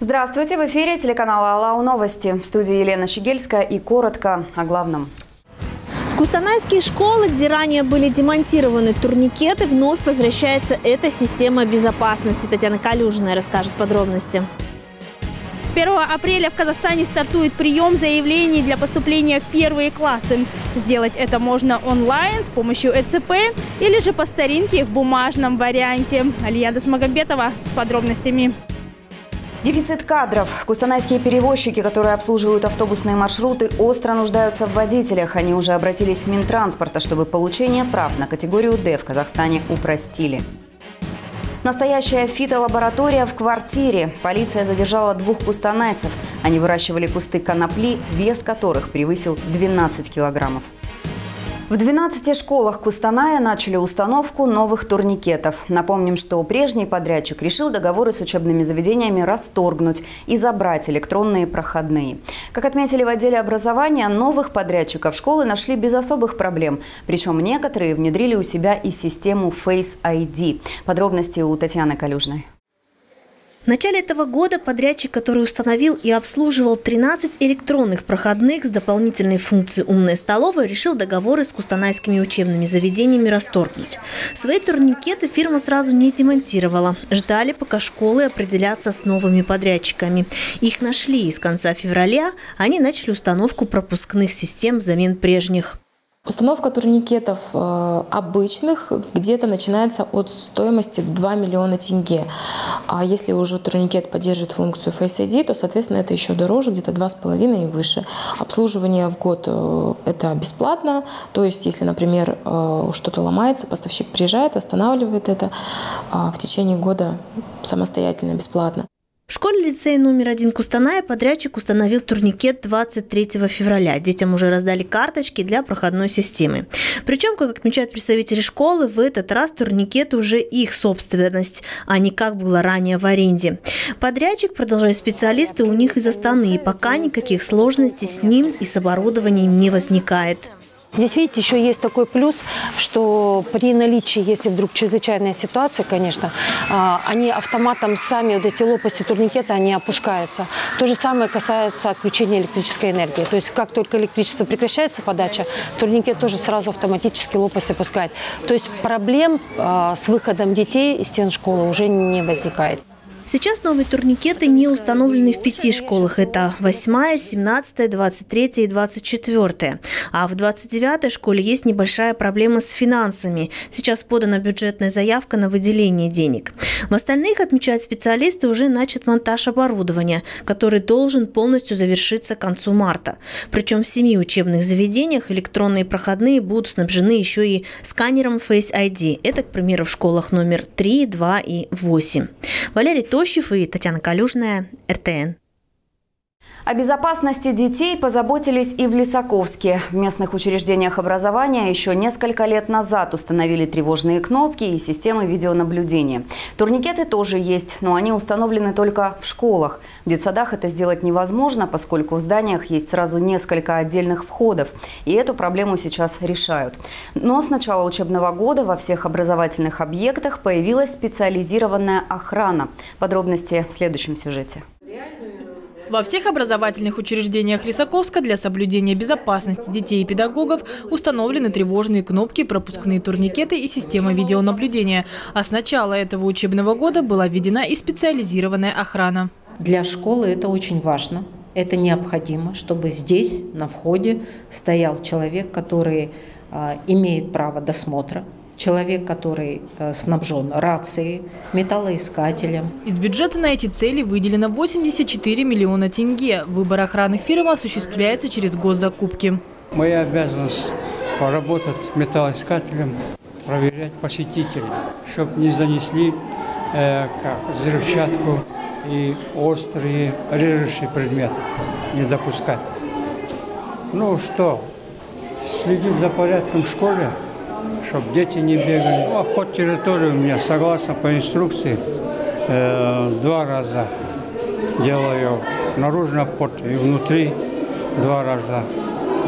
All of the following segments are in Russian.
Здравствуйте! В эфире телеканала «Алау Новости». В студии Елена Щегельская и коротко о главном. В кустанайские школы, где ранее были демонтированы турникеты, вновь возвращается эта система безопасности. Татьяна Калюжная расскажет подробности. С 1 апреля в Казахстане стартует прием заявлений для поступления в первые классы. Сделать это можно онлайн с помощью ЭЦП или же по старинке в бумажном варианте. Алия Досмагомбетова с подробностями. Дефицит кадров. Кустанайские перевозчики, которые обслуживают автобусные маршруты, остро нуждаются в водителях. Они уже обратились в Минтранспорта, чтобы получение прав на категорию D в Казахстане упростили. Настоящая фитолаборатория в квартире. Полиция задержала 2 кустанайцев. Они выращивали кусты конопли, вес которых превысил 12 килограммов. В 12 школах Кустаная начали установку новых турникетов. Напомним, что прежний подрядчик решил договоры с учебными заведениями расторгнуть и забрать электронные проходные. Как отметили в отделе образования, новых подрядчиков школы нашли без особых проблем. Причем некоторые внедрили у себя и систему Face ID. Подробности у Татьяны Калюжной. В начале этого года подрядчик, который установил и обслуживал 13 электронных проходных с дополнительной функцией «Умная столовая», решил договоры с кустанайскими учебными заведениями расторгнуть. Свои турникеты фирма сразу не демонтировала. Ждали, пока школы определятся с новыми подрядчиками. Их нашли, и с конца февраля они начали установку пропускных систем взамен прежних. Установка турникетов обычных где-то начинается от стоимости в 2 миллиона тенге. А если уже турникет поддерживает функцию Face ID, то, соответственно, это еще дороже, где-то 2,5 и выше. Обслуживание в год это бесплатно. То есть, если, например, что-то ломается, поставщик приезжает, останавливает это в течение года самостоятельно, бесплатно. В школе-лицее номер 1 Кустаная подрядчик установил турникет 23 февраля. Детям уже раздали карточки для проходной системы. Причем, как отмечают представители школы, в этот раз турникет уже их собственность, а не как было ранее в аренде. Подрядчик, продолжают специалисты, у них из Астаны, и пока никаких сложностей с ним и с оборудованием не возникает. Здесь, видите, еще есть такой плюс, что при наличии, если вдруг чрезвычайная ситуация, конечно, они автоматом сами, вот эти лопасти турникета, они опускаются. То же самое касается отключения электрической энергии. То есть, как только электричество прекращается, подача, турникет тоже сразу автоматически лопасть опускает. То есть, проблем с выходом детей из стен школы уже не возникает. Сейчас новые турникеты не установлены в 5 школах. Это 8-я, 17-я, 23-я и 24-я. А в 29-й школе есть небольшая проблема с финансами. Сейчас подана бюджетная заявка на выделение денег. В остальных, отмечают специалисты, уже начат монтаж оборудования, который должен полностью завершиться к концу марта. Причем в 7 учебных заведениях электронные проходные будут снабжены еще и сканером Face ID. Это, к примеру, в школах номер 3, 2 и 8. Валерий Тощев и Татьяна Калюжная, РТН. О безопасности детей позаботились и в Лисаковске. В местных учреждениях образования еще несколько лет назад установили тревожные кнопки и системы видеонаблюдения. Турникеты тоже есть, но они установлены только в школах. В детсадах это сделать невозможно, поскольку в зданиях есть сразу несколько отдельных входов. И эту проблему сейчас решают. Но с начала учебного года во всех образовательных объектах появилась специализированная охрана. Подробности в следующем сюжете. Во всех образовательных учреждениях Лисаковска для соблюдения безопасности детей и педагогов установлены тревожные кнопки, пропускные турникеты и система видеонаблюдения. А с начала этого учебного года была введена и специализированная охрана. Для школы это очень важно. Это необходимо, чтобы здесь, на входе, стоял человек, который имеет право досмотра. Человек, который снабжен рацией, металлоискателем. Из бюджета на эти цели выделено 84 миллиона тенге. Выбор охранных фирм осуществляется через госзакупки. Моя обязанность поработать с металлоискателем, проверять посетителей, чтобы не занесли взрывчатку и острые режущие предметы, не допускать. Ну что, следить за порядком в школе, чтобы дети не бегали. Ну, обход территории у меня, согласно по инструкции, 2 раза делаю наружный обход и внутри 2 раза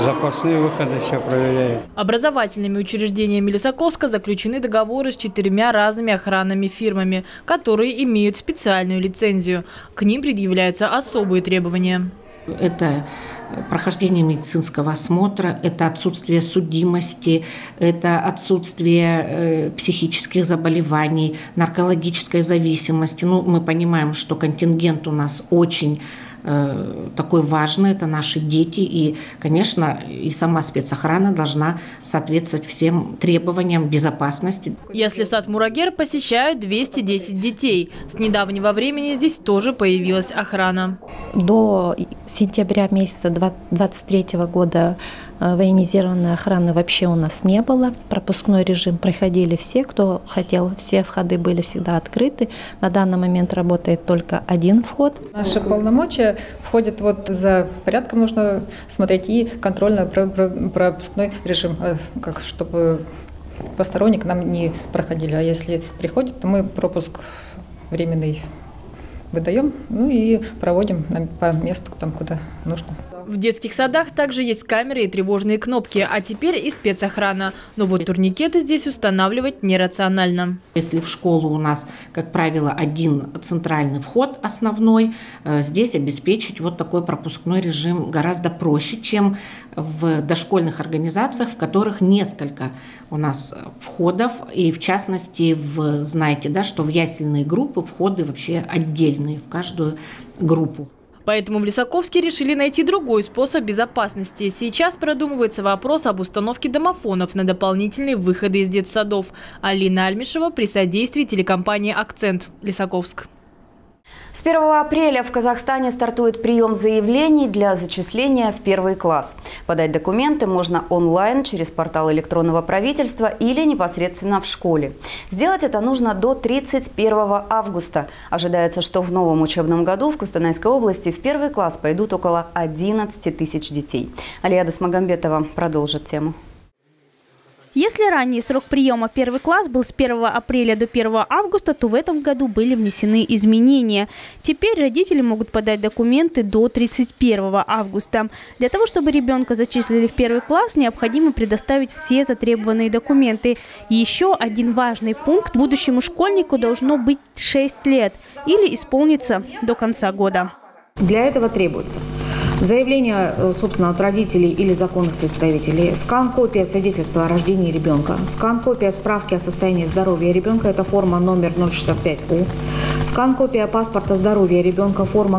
запасные выходы все проверяют. Образовательными учреждениями Лисаковска заключены договоры с 4 разными охранными фирмами, которые имеют специальную лицензию. К ним предъявляются особые требования. Это прохождение медицинского осмотра, это отсутствие судимости, это отсутствие психических заболеваний, наркологической зависимости. Мы понимаем, что контингент у нас очень такой важный, это наши дети. И, конечно, и сама спецохрана должна соответствовать всем требованиям безопасности. Если сад Мурагер посещают 210 детей. С недавнего времени здесь тоже появилась охрана. До сентября месяца 2023 года военизированной охраны вообще у нас не было. Пропускной режим проходили все, кто хотел. Все входы были всегда открыты. На данный момент работает только один вход. Наши полномочия входят за порядком, нужно смотреть, и контрольно-пропускной режим, чтобы посторонние к нам не проходили. А если приходят, то мы пропуск временный выдаем, и проводим по месту, куда нужно. В детских садах также есть камеры и тревожные кнопки, а теперь и спецохрана. Но турникеты здесь устанавливать нерационально. Если в школу у нас, как правило, один центральный вход основной, здесь обеспечить такой пропускной режим гораздо проще, чем в дошкольных организациях, в которых несколько у нас входов. И в частности, знаете, что в ясельные группы входы вообще отдельные в каждую группу. Поэтому в Лисаковске решили найти другой способ безопасности. Сейчас продумывается вопрос об установке домофонов на дополнительные выходы из детсадов. Алина Альмишева при содействии телекомпании «Акцент», Лисаковск. С 1 апреля в Казахстане стартует прием заявлений для зачисления в 1 класс. Подать документы можно онлайн через портал электронного правительства или непосредственно в школе. Сделать это нужно до 31 августа. Ожидается, что в новом учебном году в Кустанайской области в 1 класс пойдут около 11 тысяч детей. Алия Дасмагамбетова продолжит тему. Если ранее срок приема в 1 класс был с 1 апреля до 1 августа, то в этом году были внесены изменения. Теперь родители могут подать документы до 31 августа. Для того, чтобы ребенка зачислили в 1 класс, необходимо предоставить все затребованные документы. И еще один важный пункт: будущему школьнику должно быть 6 лет или исполниться до конца года. Для этого требуется заявление, собственно, от родителей или законных представителей, скан-копия свидетельства о рождении ребенка, скан-копия справки о состоянии здоровья ребенка, это форма номер 065У, скан-копия паспорта здоровья ребенка, форма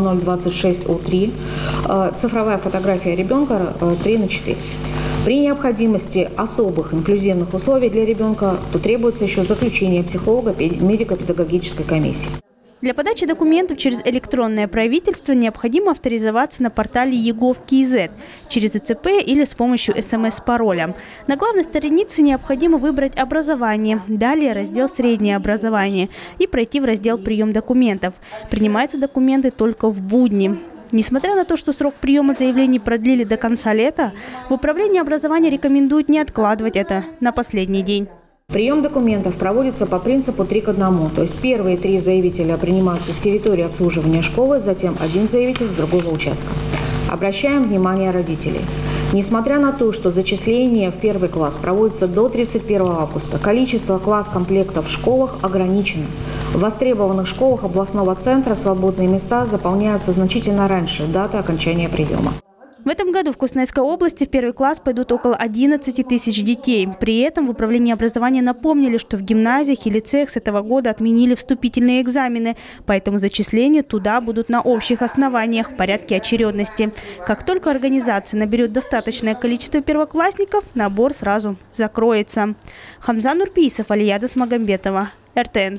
026У3, цифровая фотография ребенка 3×4. При необходимости особых инклюзивных условий для ребенка, то требуется еще заключение психолога медико-педагогической комиссии. Для подачи документов через электронное правительство необходимо авторизоваться на портале ЕГОВ.КИЗ через ЭЦП или с помощью СМС-пароля. На главной странице необходимо выбрать образование, далее раздел «Среднее образование» и пройти в раздел «Прием документов». Принимаются документы только в будни. Несмотря на то, что срок приема заявлений продлили до конца лета, в управлении образования рекомендуют не откладывать это на последний день. Прием документов проводится по принципу 3 к 1. То есть первые 3 заявителя принимаются с территории обслуживания школы, затем один заявитель с другого участка. Обращаем внимание родителей. Несмотря на то, что зачисление в 1 класс проводится до 31 августа, количество класс-комплектов в школах ограничено. В востребованных школах областного центра свободные места заполняются значительно раньше даты окончания приема. В этом году в Кустанайской области в 1 класс пойдут около 11 тысяч детей. При этом в управлении образования напомнили, что в гимназиях и лицеях с этого года отменили вступительные экзамены, поэтому зачисления туда будут на общих основаниях в порядке очередности. Как только организация наберет достаточное количество первоклассников, набор сразу закроется. Хамзан Нурпиисов, Алия Дасмагамбетова, РТН.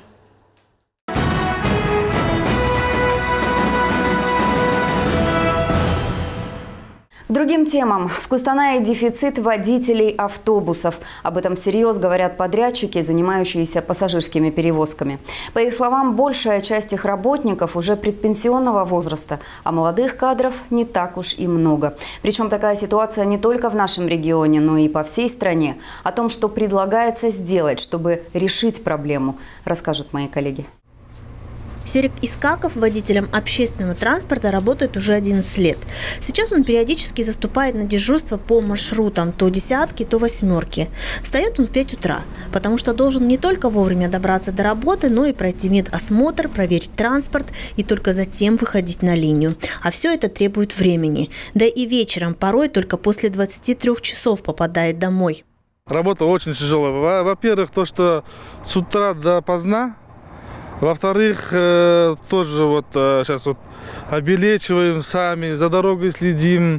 К другим темам. В Кустанае дефицит водителей автобусов. Об этом всерьез говорят подрядчики, занимающиеся пассажирскими перевозками. По их словам, большая часть их работников уже предпенсионного возраста, а молодых кадров не так уж и много. Причем такая ситуация не только в нашем регионе, но и по всей стране. О том, что предлагается сделать, чтобы решить проблему, расскажут мои коллеги. Серик Искаков водителем общественного транспорта работает уже 11 лет. Сейчас он периодически заступает на дежурство по маршрутам то десятки, то восьмерки. Встает он в 5 утра, потому что должен не только вовремя добраться до работы, но и пройти медосмотр, проверить транспорт и только затем выходить на линию. А все это требует времени. Да и вечером порой только после 23 часов попадает домой. Работа очень тяжелая. Во-первых, то, что с утра допоздна. Во-вторых, тоже вот сейчас вот обелечиваем сами, за дорогой следим.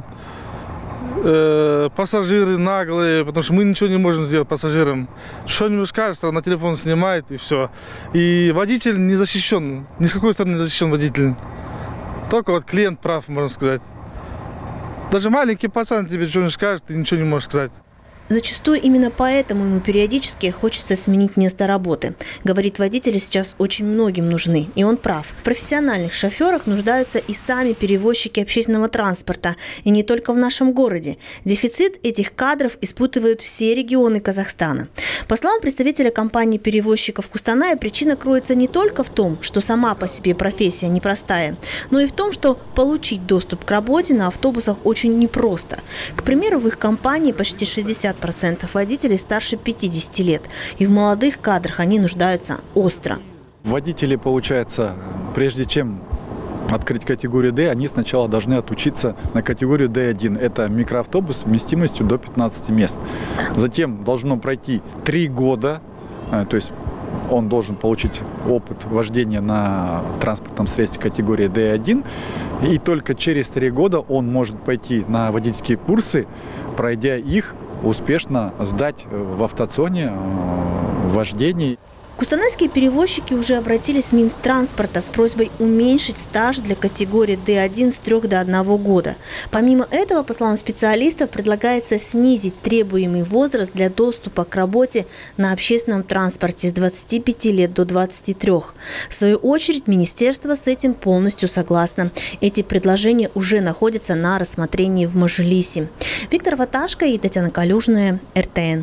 Пассажиры наглые, потому что мы ничего не можем сделать пассажирам. Что-нибудь кажется, на телефон снимает и все. И водитель не защищен, ни с какой стороны не защищен водитель. Только вот клиент прав, можно сказать. Даже маленький пацан тебе что-нибудь скажет, ты ничего не можешь сказать. Зачастую именно поэтому ему периодически хочется сменить место работы. Говорит, водители сейчас очень многим нужны. И он прав. В профессиональных шоферах нуждаются и сами перевозчики общественного транспорта. И не только в нашем городе. Дефицит этих кадров испытывают все регионы Казахстана. По словам представителя компании перевозчиков Кустаная, причина кроется не только в том, что сама по себе профессия непростая, но и в том, что получить доступ к работе на автобусах очень непросто. К примеру, в их компании почти 60% водителей старше 50 лет. И в молодых кадрах они нуждаются остро. Водители, получается, прежде чем открыть категорию D, они сначала должны отучиться на категорию D1. Это микроавтобус с вместимостью до 15 мест. Затем должно пройти 3 года, то есть он должен получить опыт вождения на транспортном средстве категории D1. И только через 3 года он может пойти на водительские курсы, пройдя их, успешно сдать в автозоне вождение. Кустанайские перевозчики уже обратились в Минтранспорта с просьбой уменьшить стаж для категории D1 с 3 до 1 года. Помимо этого, по словам специалистов, предлагается снизить требуемый возраст для доступа к работе на общественном транспорте с 25 лет до 23. В свою очередь, министерство с этим полностью согласно. Эти предложения уже находятся на рассмотрении в Мажилисе. Виктор Ваташко и Татьяна Калюжная, РТН.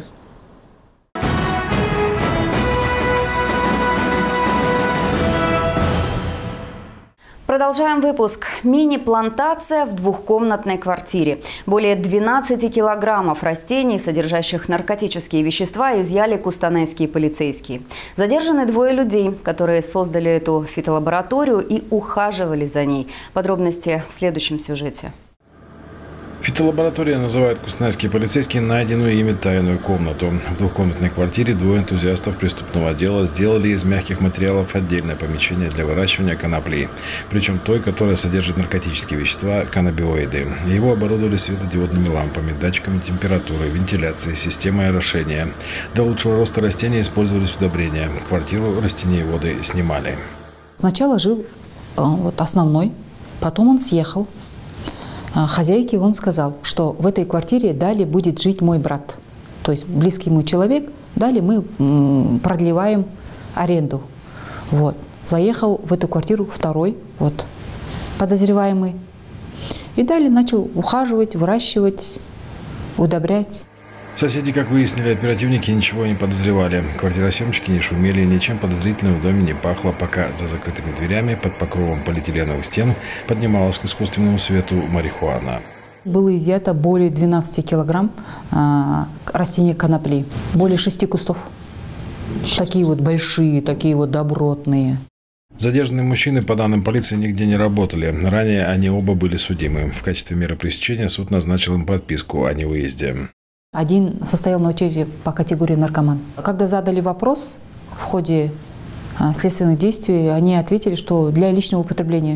Продолжаем выпуск. Мини-плантация в двухкомнатной квартире. Более 12 килограммов растений, содержащих наркотические вещества, изъяли кустанайские полицейские. Задержаны 2 людей, которые создали эту фитолабораторию и ухаживали за ней. Подробности в следующем сюжете. Фитолаборатория называют кустанайские полицейские найденную ими тайную комнату. В двухкомнатной квартире 2 энтузиастов преступного отдела сделали из мягких материалов отдельное помещение для выращивания конопли. Причем той, которая содержит наркотические вещества, каннабиоиды. Его оборудовали светодиодными лампами, датчиками температуры, вентиляции, системой орошения. Для лучшего роста растений использовались удобрения. Квартиру растениеводы снимали. Сначала жил основной, потом он съехал. Хозяйке он сказал, что в этой квартире далее будет жить мой брат. То есть близкий ему человек, далее мы продлеваем аренду. Вот. Заехал в эту квартиру второй подозреваемый. И далее начал ухаживать, выращивать, удобрять. Соседи, как выяснили оперативники, ничего не подозревали. Квартиросъемщики не шумели, ничем подозрительным в доме не пахло, пока за закрытыми дверями под покровом полиэтиленовых стен поднималась к искусственному свету марихуана. Было изъято более 12 килограмм растений конопли, более 6 кустов. Такие большие, такие добротные. Задержанные мужчины, по данным полиции, нигде не работали. Ранее они оба были судимы. В качестве меры пресечения суд назначил им подписку о невыезде. Один состоял на учете по категории наркоман. Когда задали вопрос в ходе следственных действий, они ответили, что для личного употребления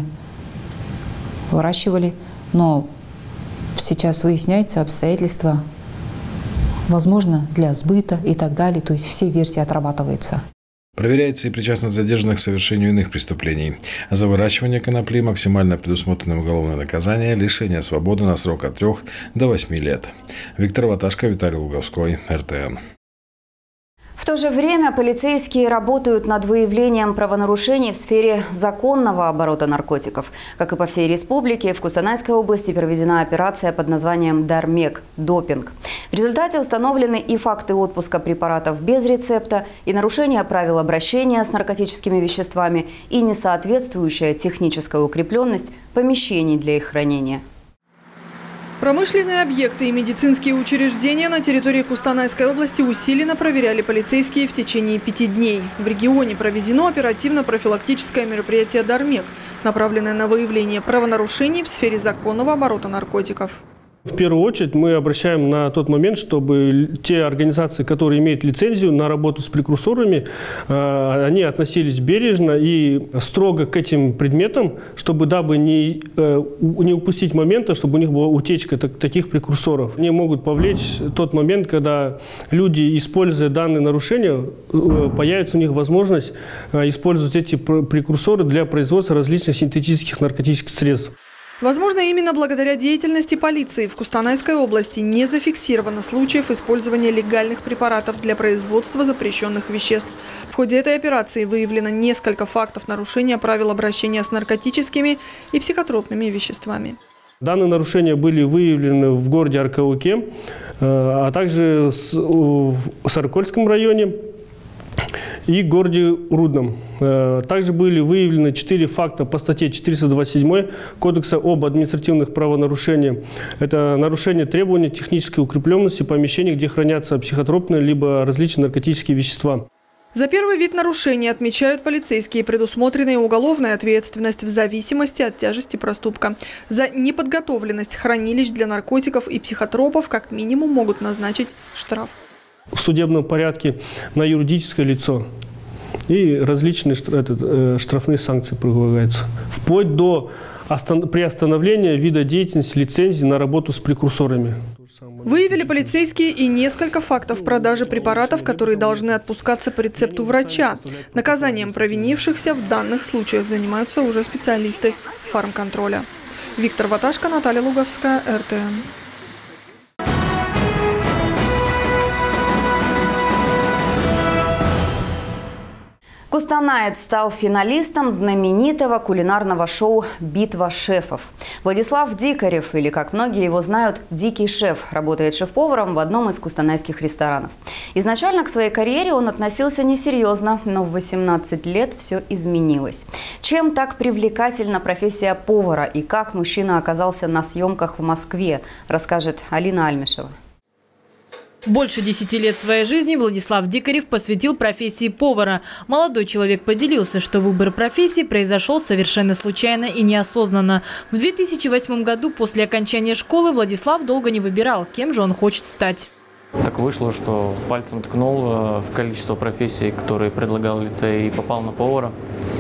выращивали, но сейчас выясняются обстоятельства, возможно, для сбыта и так далее, то есть все версии отрабатываются. Проверяется и причастность задержанных к совершению иных преступлений. За выращивание конопли максимально предусмотрено уголовное наказание – лишение свободы на срок от 3 до 8 лет. Виктор Ваташко, Виталий Луговской, РТН. В то же время полицейские работают над выявлением правонарушений в сфере законного оборота наркотиков. Как и по всей республике, в Кустанайской области проведена операция под названием «Дармек» – допинг. В результате установлены и факты отпуска препаратов без рецепта, и нарушение правил обращения с наркотическими веществами, и несоответствующая техническая укрепленность помещений для их хранения. Промышленные объекты и медицинские учреждения на территории Кустанайской области усиленно проверяли полицейские в течение 5 дней. В регионе проведено оперативно-профилактическое мероприятие «Дармек», направленное на выявление правонарушений в сфере законного оборота наркотиков. В первую очередь мы обращаем на тот момент, чтобы те организации, которые имеют лицензию на работу с прекурсорами, они относились бережно и строго к этим предметам, чтобы дабы не упустить момента, чтобы у них была утечка таких прекурсоров. Они могут повлечь тот момент, когда люди, используя данные нарушения, появится у них возможность использовать эти прекурсоры для производства различных синтетических наркотических средств. Возможно, именно благодаря деятельности полиции в Кустанайской области не зафиксировано случаев использования легальных препаратов для производства запрещенных веществ. В ходе этой операции выявлено несколько фактов нарушения правил обращения с наркотическими и психотропными веществами. Данные нарушения были выявлены в городе Аркауке, а также в Саркольском районе и городе Рудном. Также были выявлены 4 факта по статье 427 Кодекса об административных правонарушениях. Это нарушение требований технической укрепленности помещений, где хранятся психотропные либо различные наркотические вещества. За первый вид нарушений, отмечают полицейские, предусмотрена уголовная ответственность в зависимости от тяжести проступка. За неподготовленность хранилищ для наркотиков и психотропов как минимум могут назначить штраф. В судебном порядке на юридическое лицо и различные штрафные санкции предлагаются, вплоть до приостановления вида деятельности лицензии на работу с прекурсорами. Выявили полицейские и несколько фактов продажи препаратов, которые должны отпускаться по рецепту врача. Наказанием провинившихся в данных случаях занимаются уже специалисты фармконтроля. Виктор Ваташко, Наталья Луговская, РТН. Кустанаец стал финалистом знаменитого кулинарного шоу «Битва шефов». Владислав Дикарев, или как многие его знают, «Дикий шеф», работает шеф-поваром в одном из кустанайских ресторанов. Изначально к своей карьере он относился несерьезно, но в 18 лет все изменилось. Чем так привлекательна профессия повара и как мужчина оказался на съемках в Москве, расскажет Алина Альмешева. Больше 10 лет своей жизни Владислав Дикарев посвятил профессии повара. Молодой человек поделился, что выбор профессии произошел совершенно случайно и неосознанно. В 2008 году после окончания школы Владислав долго не выбирал, кем же он хочет стать. Так вышло, что пальцем ткнул в количество профессий, которые предлагал лицей, и попал на повара.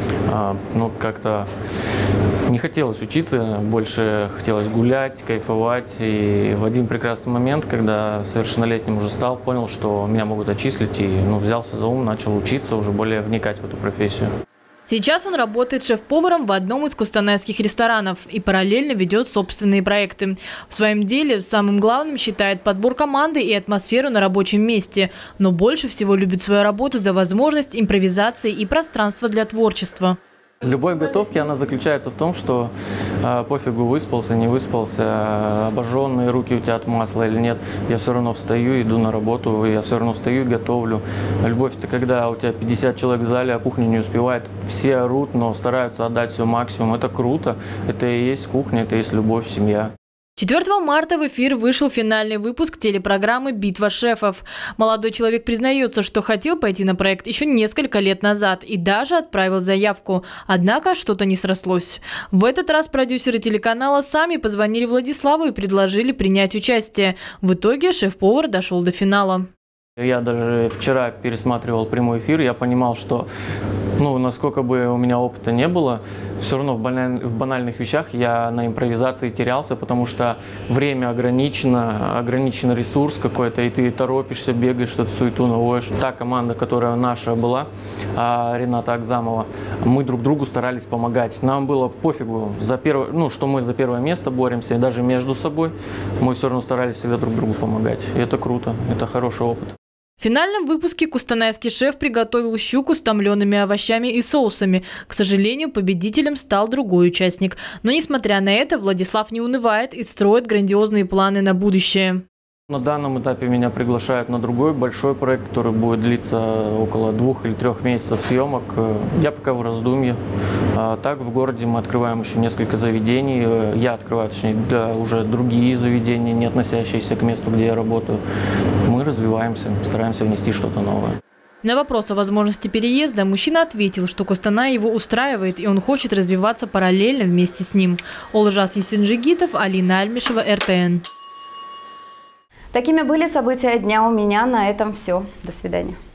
Ну, как-то не хотелось учиться, больше хотелось гулять, кайфовать. И в один прекрасный момент, когда совершеннолетним уже стал, понял, что меня могут отчислить, и взялся за ум, начал учиться, уже более вникать в эту профессию. Сейчас он работает шеф-поваром в одном из кустанайских ресторанов и параллельно ведет собственные проекты. В своем деле самым главным считает подбор команды и атмосферу на рабочем месте. Но больше всего любит свою работу за возможность импровизации и пространство для творчества. Любовь к готовке, она заключается в том, что пофигу, выспался, не выспался, обожженные руки у тебя от масла или нет, я все равно встаю, иду на работу, я все равно встаю и готовлю. Любовь – это когда у тебя 50 человек в зале, а кухня не успевает, все орут, но стараются отдать все максимум. Это круто, это и есть кухня, это и есть любовь, семья. 4 марта в эфир вышел финальный выпуск телепрограммы «Битва шефов». Молодой человек признается, что хотел пойти на проект еще несколько лет назад и даже отправил заявку. Однако что-то не срослось. В этот раз продюсеры телеканала сами позвонили Владиславу и предложили принять участие. В итоге шеф-повар дошел до финала. Я даже вчера пересматривал прямой эфир, я понимал, что насколько бы у меня опыта не было, все равно в банальных вещах я на импровизации терялся, потому что время ограничено, ограничен ресурс какой-то, и ты торопишься, бегаешь, что-то суету наводишь. Та команда, которая наша была, Рената Акзамова, мы друг другу старались помогать. Нам было пофигу, что мы за первое место боремся, и даже между собой мы все равно старались всегда друг другу помогать. И это круто, это хороший опыт. В финальном выпуске кустанайский шеф приготовил щуку с томлеными овощами и соусами. К сожалению, победителем стал другой участник. Но несмотря на это, Владислав не унывает и строит грандиозные планы на будущее. На данном этапе меня приглашают на другой большой проект, который будет длиться около 2 или 3 месяцев съемок. Я пока в раздумье. А так в городе мы открываем еще несколько заведений. Я открываю, точнее, уже другие заведения, не относящиеся к месту, где я работаю. Мы развиваемся, стараемся внести что-то новое. На вопрос о возможности переезда мужчина ответил, что Кустанай его устраивает, и он хочет развиваться параллельно вместе с ним. Олжас Есенжигитов, Алина Альмишева, РТН. Такими были события дня у меня. На этом все. До свидания.